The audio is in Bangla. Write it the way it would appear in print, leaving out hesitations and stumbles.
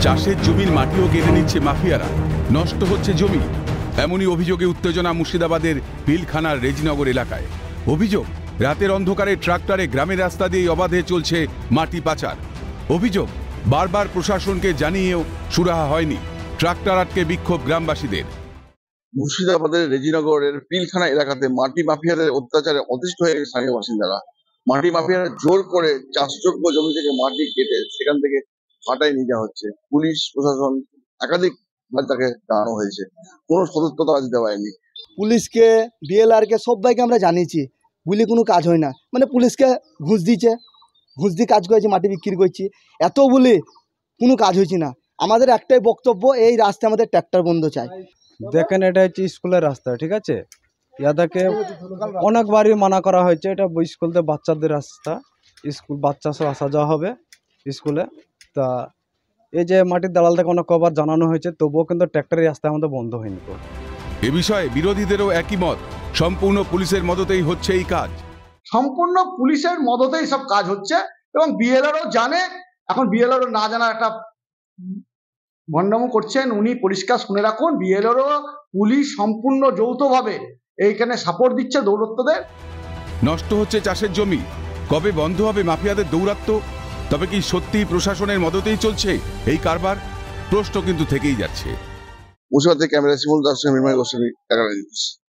চাষের জমির মাটিও কেড়ে নিচ্ছে মাফিয়ারা, নষ্ট হচ্ছে জমি। এমনই অভিযোগে উত্তেজনা মুর্শিদাবাদের পিলখানার রেজিনগর এলাকায়। অভিযোগ, রাতের অন্ধকারে ট্রাক্টরে গ্রামের রাস্তা দিয়ে অবাধে চলছে মাটি পাচার। অভিযোগ, বারবার প্রশাসনকে জানিয়েও সুরাহা হয়নি। ট্রাক্টর আটকে বিক্ষোভ গ্রামবাসীদের। মুর্শিদাবাদের রেজিনগরের পিলখানা এলাকাতে মাটি মাফিয়াদের অত্যাচারে অতিষ্ঠ হয়ে গেছে স্থানীয় বাসিন্দারা। মাটি মাফিয়ারা জোর করে চাষযোগ্য জমি থেকে মাটি কেটে সেখান থেকে হাটায় নিয়ে যাওয়া হচ্ছে। পুলিশ প্রশাসন একাধিকবার তাকে জানানো হয়েছে, কোনো সতর্কতা দিতে পারেনি। পুলিশকে, বিএলআরকে সবাইকে আমরা জানিয়েছি, বলি কোনো কাজ হয় না। মানে পুলিশকে ঘুষ দিচ্ছে, ঘুষ দিয়ে কাজ করেছি, মাটি বিক্রি করছি, এত বলি কোনো কাজ হয়েছে না। আমাদের একটাই বক্তব্য, এই রাস্তায় আমাদের ট্র্যাক্টর বন্ধ চাই। দেখেন, এটা হচ্ছে স্কুলের রাস্তা, ঠিক আছে? ইয়াদাকে অনেকবারই মানা করা হয়েছে, এটা স্কুলতে বাচ্চাদের রাস্তা, স্কুল বাচ্চা সব আসা যাওয়া হবে স্কুলে। তা এই যে মাটির দালাল থেকে অনেক কবার জানানো হয়েছে, তবুও কিন্তু ট্র্যাক্টরের রাস্তা আমাদের বন্ধ হয়নি। এ বিষয়ে বিরোধীদেরও একই মত, সম্পূর্ণ পুলিশের মদতেই হচ্ছে এই কাজ। সম্পূর্ণ পুলিশের মদতেই সব কাজ হচ্ছে এবং বিএলআরও জানে। এখন বিএলআরও না জানার একটা ভণ্ডামো করছেন, উনি পরিষ্কার শুনে রাখুন। বিএলআরও পুলিশ সম্পূর্ণ যৌথভাবে এইখানে সাপোর্ট দিচ্ছে দৌরত্বদের। নষ্ট হচ্ছে চাষের জমি, কবে বন্ধ হবে মাফিয়াদের দৌরাত্ম্য? তবে কি সত্যি প্রশাসনের মদতেই চলছে এই কারবার? প্রশ্ন কিন্তু থেকেই যাচ্ছে। মুর্শিদাবাদ থেকে ক্যামেরা শিমুল দাস, মৃন্ময় গোস্বামী, এগারো নিউজ।